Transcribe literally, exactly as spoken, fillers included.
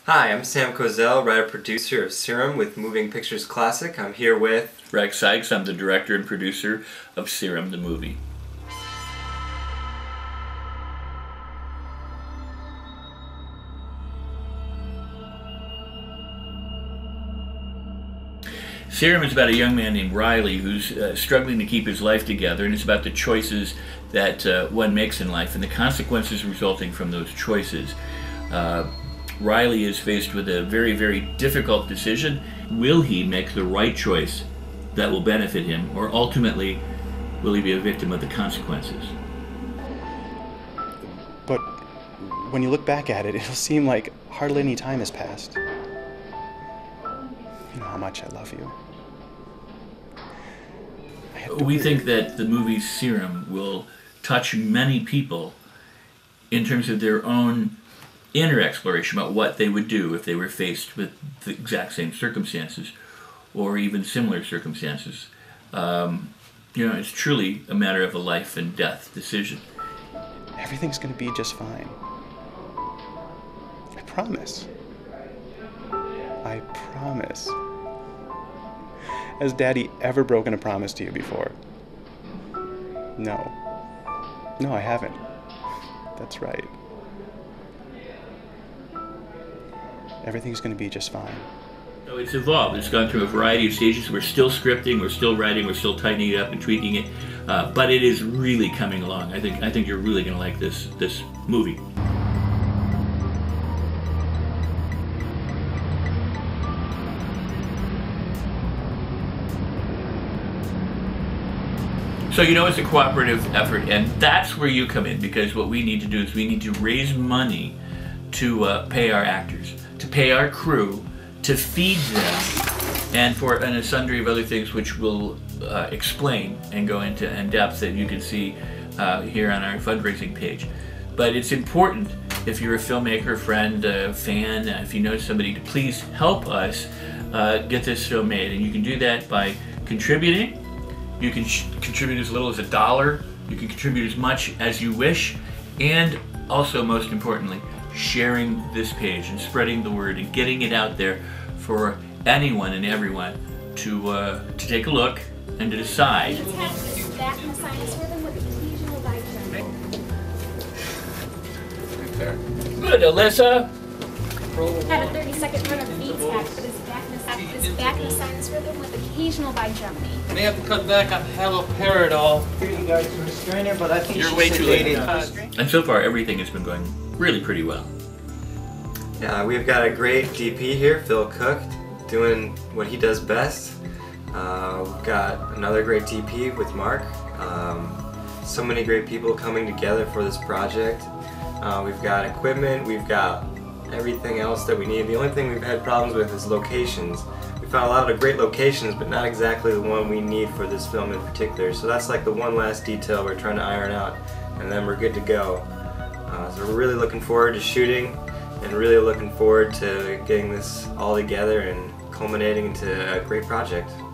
Hi, I'm Sam Kozel, writer-producer of Serum with Moving Pictures Classic. I'm here with Rex Sikes. I'm the director and producer of Serum, the movie. Serum is about a young man named Riley who's uh, struggling to keep his life together, and it's about the choices that uh, one makes in life and the consequences resulting from those choices. Uh, Riley is faced with a very, very difficult decision. Will he make the right choice that will benefit him, or ultimately will he be a victim of the consequences? But when you look back at it, it'll seem like hardly any time has passed. You know how much I love you. I We think that the movie Serum will touch many people in terms of their own inner exploration about what they would do if they were faced with the exact same circumstances or even similar circumstances. Um, you know, it's truly a matter of a life and death decision. Everything's gonna be just fine. I promise. I promise. Has Daddy ever broken a promise to you before? No. No, I haven't. That's right. Everything's going to be just fine. So it's evolved. It's gone through a variety of stages. We're still scripting, we're still writing, we're still tightening it up and tweaking it, uh, but it is really coming along. I think I think you're really going to like this this movie. So you know it's a cooperative effort, and that's where you come in, because what we need to do is we need to raise money to uh, pay our actors, to pay our crew, to feed them, and for and a sundry of other things which we'll uh, explain and go into in depth that you can see uh, here on our fundraising page. But it's important, if you're a filmmaker, friend, uh, fan, uh, if you know somebody, to please help us uh, get this film made. And you can do that by contributing. You can contribute as little as a dollar. You can contribute as much as you wish. And also, most importantly, sharing this page and spreading the word and getting it out there for anyone and everyone to uh, to take a look and to decide. Good, Alyssa. Had a thirty second run of beats hack, but his back in the, his back in the sinus rhythm with occasional bijumping. May have to cut back on haloperidol. You guys for the strainer, but I think You're she's way too late. sedated. And so far, everything has been going really pretty well. Yeah, we've got a great D P here, Phil Cook, doing what he does best. Uh, we've got another great D P with Mark. Um, so many great people coming together for this project. Uh, we've got equipment, we've got everything else that we need. The only thing we've had problems with is locations. We found a lot of great locations, but not exactly the one we need for this film in particular. So that's like the one last detail we're trying to iron out, and then we're good to go. Uh, so we're really looking forward to shooting, and really looking forward to getting this all together and culminating into a great project.